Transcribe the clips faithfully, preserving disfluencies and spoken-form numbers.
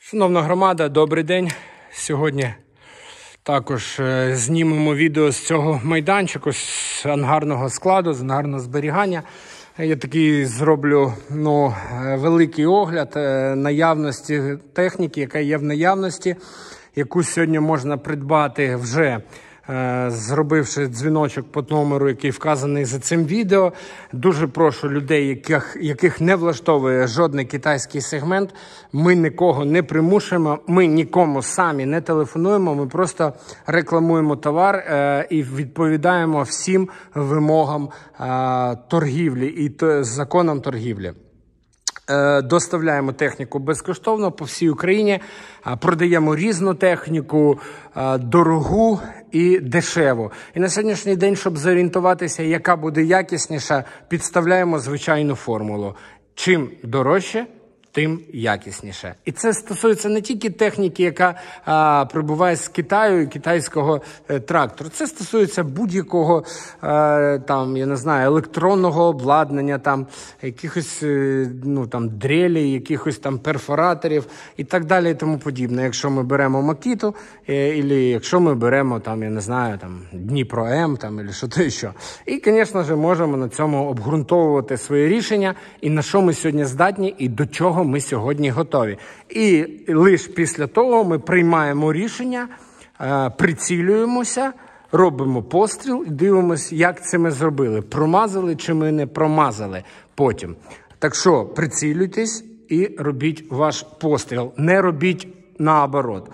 Шановна громада, добрий день. Сьогодні також знімемо відео з цього майданчику, з ангарного складу, з ангарного зберігання. Я такий зроблю ну, великий огляд наявності техніки, яка є в наявності, яку сьогодні можна придбати вже, зробивши дзвіночок по номеру, який вказаний за цим відео. Дуже прошу людей, яких, яких не влаштовує жодний китайський сегмент, ми нікого не примушуємо, ми нікому самі не телефонуємо, ми просто рекламуємо товар е, і відповідаємо всім вимогам е, торгівлі і то, законам торгівлі. Доставляємо техніку безкоштовно по всій Україні, продаємо різну техніку, дорогу і дешеву. І на сьогоднішній день, щоб зорієнтуватися, яка буде якісніша, підставляємо звичайну формулу. Чим дорожче, тим якісніше. І це стосується не тільки техніки, яка а, прибуває з Китаю і китайського е, трактору. Це стосується будь-якого е, там, я не знаю, електронного обладнання, там якихось е, ну там дрелей, якихось там перфораторів і так далі і тому подібне. Якщо ми беремо Makito, е, або якщо ми беремо там, я не знаю, там Дніпро М, там або що то що. І, звісно ж, можемо на цьому обґрунтовувати свої рішення і на що ми сьогодні здатні і до чого ми сьогодні готові. І лише після того ми приймаємо рішення, прицілюємося, робимо постріл і дивимося, як це ми зробили. Промазали чи ми не промазали потім. Так що прицілюйтесь і робіть ваш постріл. Не робіть наоборот.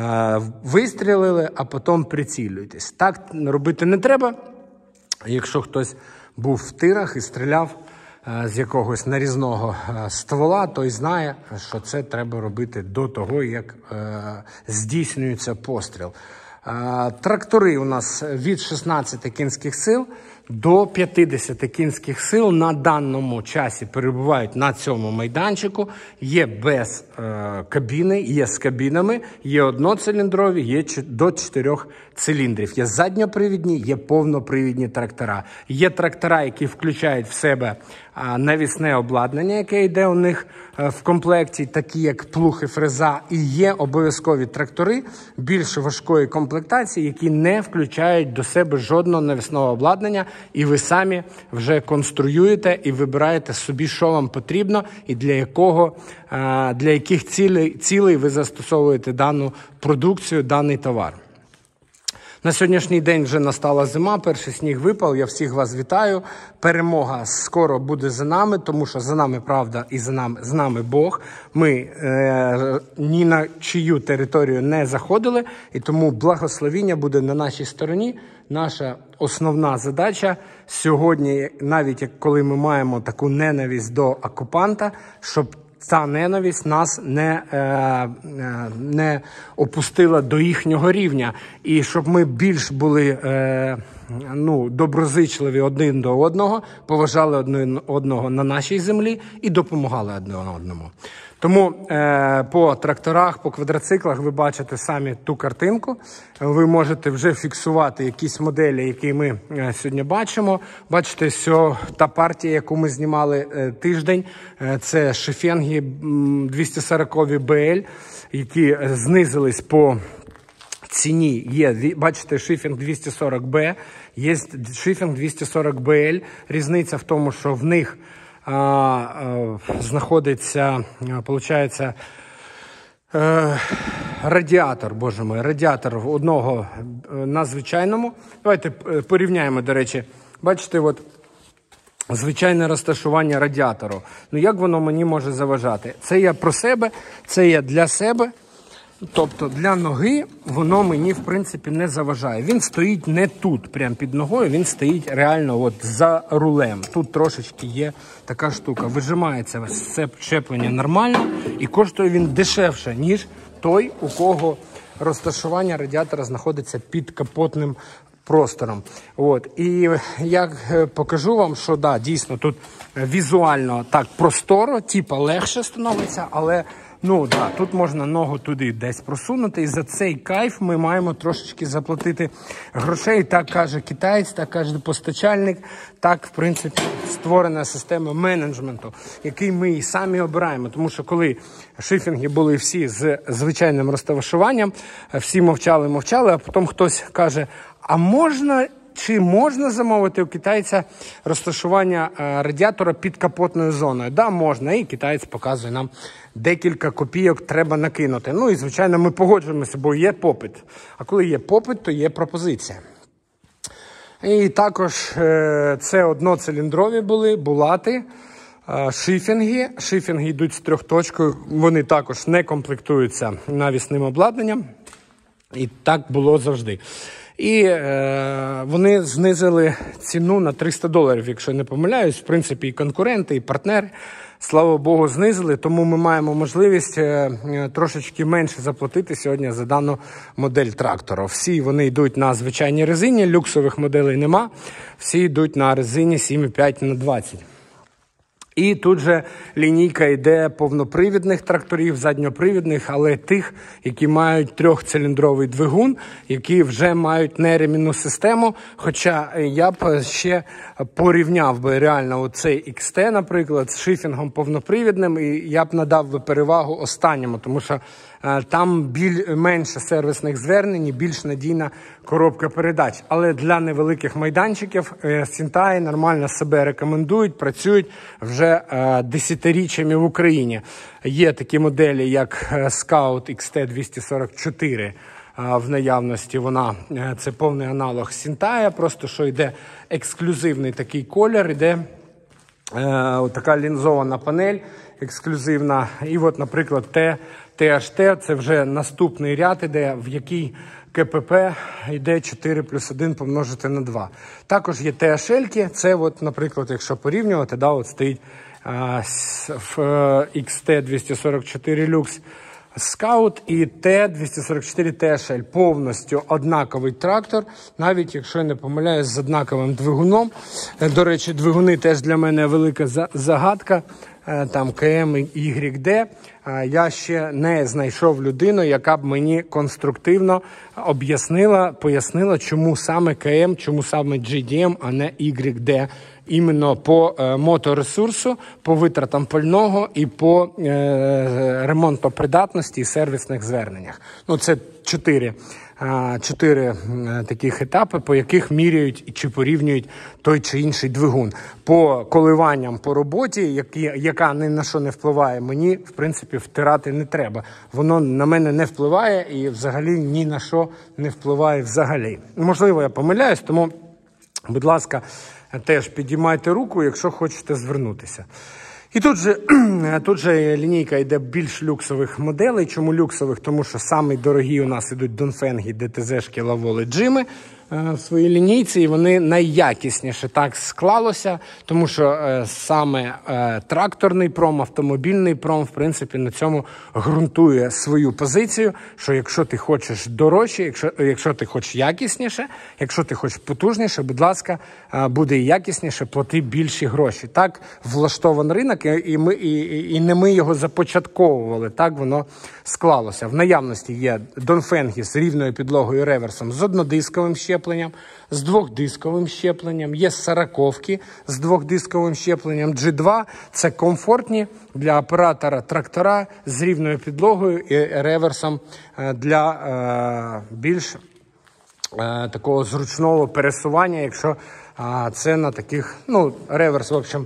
Вистрілили, а потім прицілюйтесь. Так робити не треба. Якщо хтось був в тирах і стріляв з якогось нарізного ствола, той знає, що це треба робити до того, як е, здійснюється постріл. Е, трактори у нас від шістнадцяти кінських сил до п'ятдесяти кінських сил на даному часі перебувають на цьому майданчику. Є без е, кабіни, є з кабінами, є одноциліндрові, є до чотирьох циліндрів. Є задньопривідні, є повнопривідні трактора. Є трактора, які включають в себе е, навісне обладнання, яке йде у них е, в комплекті, такі як плуг і фреза. І є обов'язкові трактори більш важкої комплектації, які не включають до себе жодного навісного обладнання. І ви самі вже конструюєте і вибираєте собі, що вам потрібно і для якого, для яких цілей, цілей ви застосовуєте дану продукцію, даний товар. На сьогоднішній день вже настала зима, перший сніг випав, я всіх вас вітаю. Перемога скоро буде за нами, тому що за нами правда і за нами, з нами Бог. Ми е, ні на чию територію не заходили, і тому благословіння буде на нашій стороні. Наша основна задача сьогодні, навіть коли ми маємо таку ненависть до окупанта, щоб ця ненависть нас не, е, не опустила до їхнього рівня. І щоб ми більш були е, ну, доброзичливі один до одного, поважали один одного на нашій землі і допомагали один одному. Тому е, по тракторах, по квадроциклах ви бачите самі ту картинку. Ви можете вже фіксувати якісь моделі, які ми е, сьогодні бачимо. Бачите, що та партія, яку ми знімали е, тиждень, е, це Шифенги двісті сорокові бі ель, які знизились по ціні. Є, бачите, Шифенг двісті сорок бі, є Шифенг двісті сорок бі ель. Різниця в тому, що в них А, а, знаходиться, виходить, е, радіатор, боже мой, радіатор одного на звичайному. Давайте порівняємо, до речі. Бачите, от звичайне розташування радіатору. Ну, як воно мені може заважати? Це я про себе, це я для себе. Тобто для ноги воно мені, в принципі, не заважає. Він стоїть не тут, прямо під ногою, він стоїть реально от за рулем. Тут трошечки є така штука. Вижимається все щеплення нормально і коштує він дешевше, ніж той, у кого розташування радіатора знаходиться під капотним простором. От. І я покажу вам, що да, дійсно тут візуально так просторо, типа легше становиться, але Ну, да, тут можна ногу туди десь просунути, і за цей кайф ми маємо трошечки заплатити грошей. Так каже китаєць, так каже постачальник, так, в принципі, створена система менеджменту, який ми і самі обираємо. Тому що коли шифінги були всі з звичайним розташуванням, всі мовчали-мовчали, а потім хтось каже, а можна... Чи можна замовити у китайця розташування радіатора під капотною зоною? Да, можна. І китаєць показує нам декілька копійок треба накинути. Ну і, звичайно, ми погоджуємося, бо є попит. А коли є попит, то є пропозиція. І також це одноциліндрові були, булати, шифінги. Шифінги йдуть з трьохточкою. Вони також не комплектуються навісним обладнанням. І так було завжди. І е, вони знизили ціну на триста доларів, якщо не помиляюсь. В принципі, і конкуренти, і партнери, слава Богу, знизили. Тому ми маємо можливість е, трошечки менше заплатити сьогодні за дану модель трактора. Всі вони йдуть на звичайній резині, люксових моделей нема. Всі йдуть на резині сім і п'ять на двадцять. І тут же лінійка йде повнопривідних тракторів, задньопривідних, але тих, які мають трьохциліндровий двигун, які вже мають неремінну систему. Хоча я б ще порівняв би реально оцей ікс те, наприклад, з шифінгом повнопривідним, і я б надав би перевагу останньому, тому що там біль, менше сервісних звернень і більш надійна коробка передач. Але для невеликих майданчиків Сінтай нормально себе рекомендують, працюють вже десятиріччями в Україні. Є такі моделі, як Scout ікс те двісті сорок чотири в наявності. Вона, це повний аналог Сінтая, просто що йде ексклюзивний такий колір, йде е, така лінзована панель, ексклюзивна. І от, наприклад, те аш те, це вже наступний ряд іде, в який ке пе пе йде чотири плюс один помножити на два. Також є те аш ель-ки, це, от, наприклад, якщо порівнювати, да, от стоїть а, в ікс те двісті сорок чотири Lux Scout і Т двісті сорок чотири те аш ель. Повністю однаковий трактор, навіть якщо я не помиляюсь, з однаковим двигуном. До речі, двигуни теж для мене велика загадка. Там ка ем і ігрек де. Я ще не знайшов людину, яка б мені конструктивно об'яснила, пояснила, чому саме ка ем, чому саме джі ді ем, а не ігрек де. Іменно по е, моторесурсу, по витратам пального і по е, ремонтопридатності і сервісних зверненнях. Ну, це чотири, е, чотири е, таких етапи, по яких міряють чи порівнюють той чи інший двигун. По коливанням по роботі, які, яка ні на що не впливає, мені, в принципі, втирати не треба. Воно на мене не впливає і взагалі ні на що не впливає взагалі. Можливо, я помиляюсь, тому, будь ласка, теж підіймайте руку, якщо хочете звернутися. І тут же, тут же лінійка йде більш люксових моделей. Чому люксових? Тому що самі дорогі у нас ідуть Донфенги, де те зешки, лаволи, джими в своїй лінійці, і вони найякісніше так склалося, тому що е, саме е, тракторний пром, автомобільний пром, в принципі, на цьому ґрунтує свою позицію, що якщо ти хочеш дорожче, якщо, якщо ти хочеш якісніше, якщо ти хочеш потужніше, будь ласка, е, буде і якісніше, плати більші гроші. Так влаштований ринок, і, ми, і, і не ми його започатковували, так воно склалося. В наявності є Донфенги з рівною підлогою реверсом, з однодисковим щепленням, з двохдисковим щепленням, є сороковки з двохдисковим щепленням. джі два – це комфортні для оператора трактора з рівною підлогою і реверсом для е, більш е, такого зручного пересування, якщо е, це на таких, ну, реверс, в общем,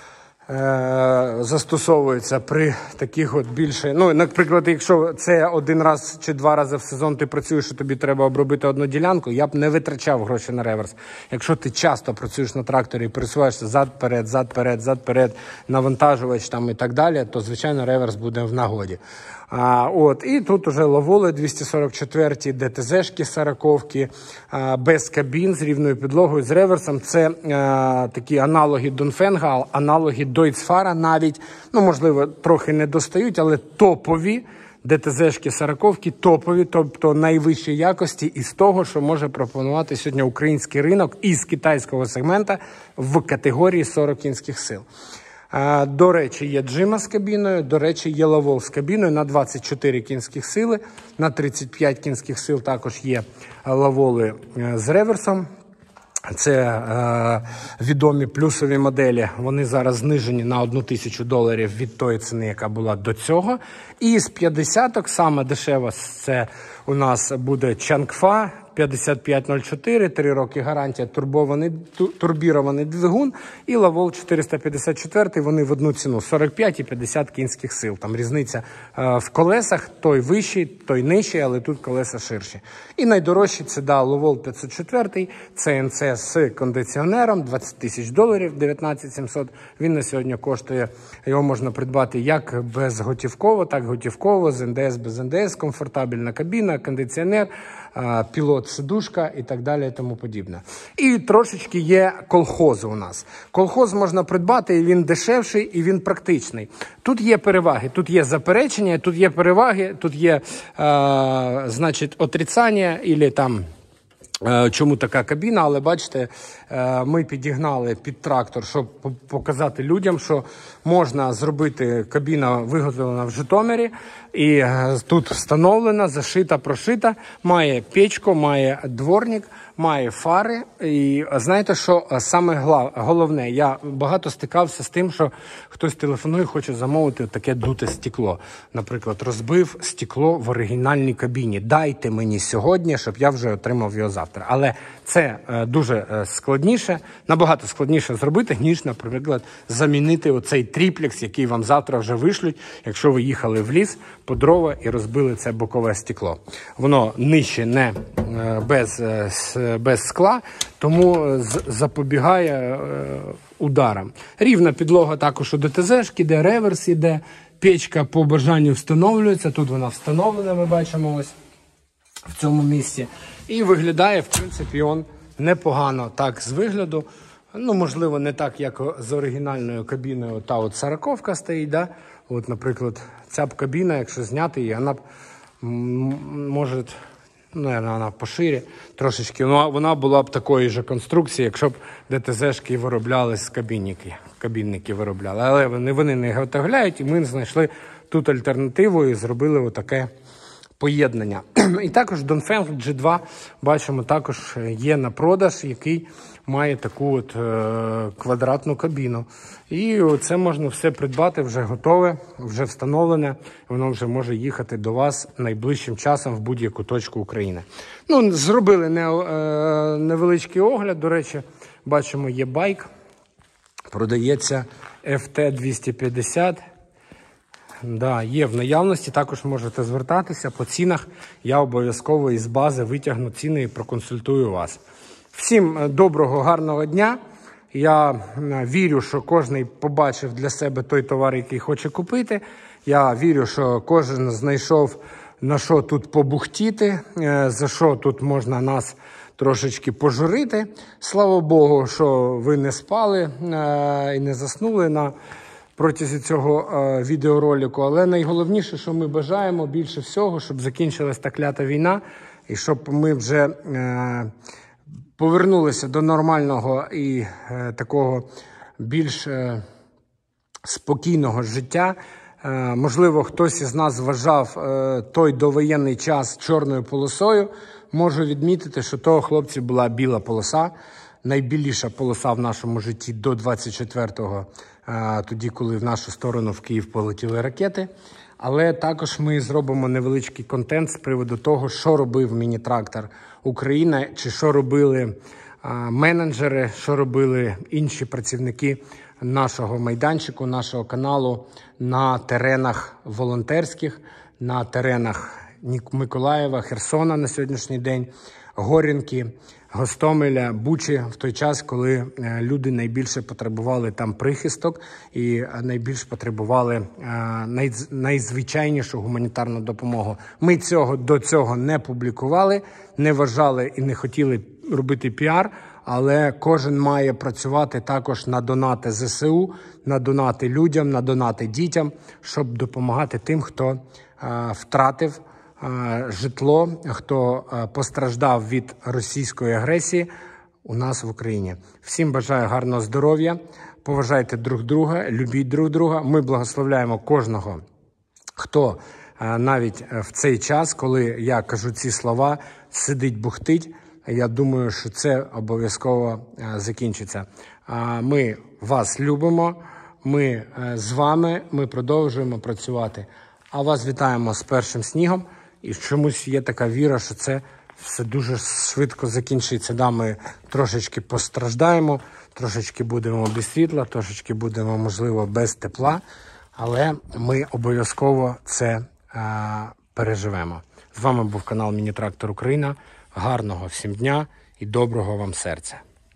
застосовується при таких от більше, ну, наприклад, якщо це один раз чи два рази в сезон ти працюєш, і тобі треба обробити одну ділянку, я б не витрачав гроші на реверс. Якщо ти часто працюєш на тракторі і пересуваєшся зад-перед, зад-перед, зад-перед, навантажувач там і так далі, то, звичайно, реверс буде в нагоді. А, от, і тут уже лаволи двісті сорок чотири, де те зешки, сороковки, а, без кабін, з рівною підлогою, з реверсом. Це а, такі аналоги Донфенга, аналоги Дойцфара навіть, ну, можливо, трохи не достають, але топові, де те зешки, сороковки, топові, тобто найвищої якості із того, що може пропонувати сьогодні український ринок із китайського сегмента в категорії сорок кінських сил. До речі, є джима з кабіною, до речі, є лавол з кабіною на двадцять чотири кінських сили, на тридцять п'ять кінських сил також є лаволи з реверсом. Це е, відомі плюсові моделі, вони зараз знижені на одну тисячу доларів від тої ціни, яка була до цього. І з п'ятдесяток, саме дешева, це у нас буде Чангфа п'ятдесят п'ять нуль чотири, три роки гарантія, турбований, турбірований двигун, і лавол чотириста п'ятдесят чотири, вони в одну ціну, сорок п'ять і п'ятдесят кінських сил. Там різниця е, в колесах, той вищий, той нижчий, але тут колеса ширші. І найдорожчий це, да, лавол п'ятсот чотири, це ен це з кондиціонером, двадцять тисяч доларів, дев'ятнадцять сімсот. Він на сьогодні коштує, його можна придбати як безготівково, так готівково, з ен де ес, без ен де ес, комфортабельна кабіна, кондиціонер, пілот, сидушка і так далі і тому подібне. І трошечки є колхозу у нас. Колхоз можна придбати, і він дешевший, і він практичний. Тут є переваги, тут є заперечення, тут є переваги, тут є, е, значить, отрицання, або там, чому така кабіна, але бачите, ми підігнали під трактор, щоб показати людям, що можна зробити, кабіна виготовлена в Житомирі, і тут встановлена, зашита, прошита, має печку, має дворник, має фари. І знаєте, що саме головне, я багато стикався з тим, що хтось телефонує, хоче замовити таке дуте стекло. Наприклад, розбив стекло в оригінальній кабіні. Дайте мені сьогодні, щоб я вже отримав його завтра. Але це дуже складніше, набагато складніше зробити, ніж, наприклад, замінити оцей тріплекс, який вам завтра вже вишлють, якщо ви їхали в ліс по дрова і розбили це бокове стекло. Воно нижче не без, без скла, тому запобігає ударам. Рівна підлога також у де те зешки, де реверс іде, печка по бажанню встановлюється, тут вона встановлена, ми бачимо ось в цьому місці. І виглядає, в принципі, він непогано так з вигляду. Ну, можливо, не так, як з оригінальною кабіною, та от сороковка стоїть, да? От, наприклад, ця б кабіна, якщо зняти її, вона б може, ну, вона поширі трошечки, ну, вона була б такої ж конструкції, якщо б де те зешки виробляли з кабінники, кабінники виробляли. Але вони, вони не виготовляють, і ми знайшли тут альтернативу і зробили отаке поєднання. І також Dongfeng джі два, бачимо, також є на продаж, який має таку от е, квадратну кабіну. І це можна все придбати, вже готове, вже встановлене, воно вже може їхати до вас найближчим часом в будь-яку точку України. Ну, зробили не, е, невеличкий огляд, до речі, бачимо, є байк, продається еф те двісті п'ятдесят. Да, є в наявності, також можете звертатися по цінах. Я обов'язково із бази витягну ціни і проконсультую вас. Всім доброго, гарного дня. Я вірю, що кожен побачив для себе той товар, який хоче купити. Я вірю, що кожен знайшов, на що тут побухтіти, за що тут можна нас трошечки пожурити. Слава Богу, що ви не спали і не заснули на протязі цього е, відеоролику. Але найголовніше, що ми бажаємо більше всього, щоб закінчилась та клята війна, і щоб ми вже е, повернулися до нормального і е, такого більш е, спокійного життя. Е, можливо, хтось із нас вважав е, той довоєнний час чорною полосою. Можу відмітити, що того хлопці була біла полоса. Найбіліша полоса в нашому житті до двадцять четвертого, тоді, коли в нашу сторону в Київ полетіли ракети. Але також ми зробимо невеличкий контент з приводу того, що робив міні-трактор Україна, чи що робили менеджери, що робили інші працівники нашого майданчику, нашого каналу на теренах волонтерських, на теренах Миколаєва, Херсона на сьогоднішній день, Горінки, Гостомеля, Бучі, в той час, коли люди найбільше потребували там прихисток і найбільш потребували найзвичайнішу гуманітарну допомогу. Ми цього до цього не публікували, не вважали і не хотіли робити піар, але кожен має працювати також на донати зе се у, на донати людям, на донати дітям, щоб допомагати тим, хто втратив житло, хто постраждав від російської агресії у нас в Україні. Всім бажаю гарного здоров'я, поважайте друг друга, любіть друг друга. Ми благословляємо кожного, хто навіть в цей час, коли я кажу ці слова, сидить, бухтить. Я думаю, що це обов'язково закінчиться. Ми вас любимо, ми з вами, ми продовжуємо працювати. А вас вітаємо з першим снігом. І чомусь є така віра, що це все дуже швидко закінчиться. Да, ми трошечки постраждаємо, трошечки будемо без світла, трошечки будемо, можливо, без тепла. Але ми обов'язково це а, переживемо. З вами був канал Міні-Трактор Україна. Гарного всім дня і доброго вам серця.